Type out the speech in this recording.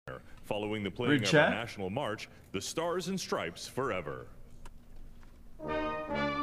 following the playing of our national march, the Stars and Stripes Forever.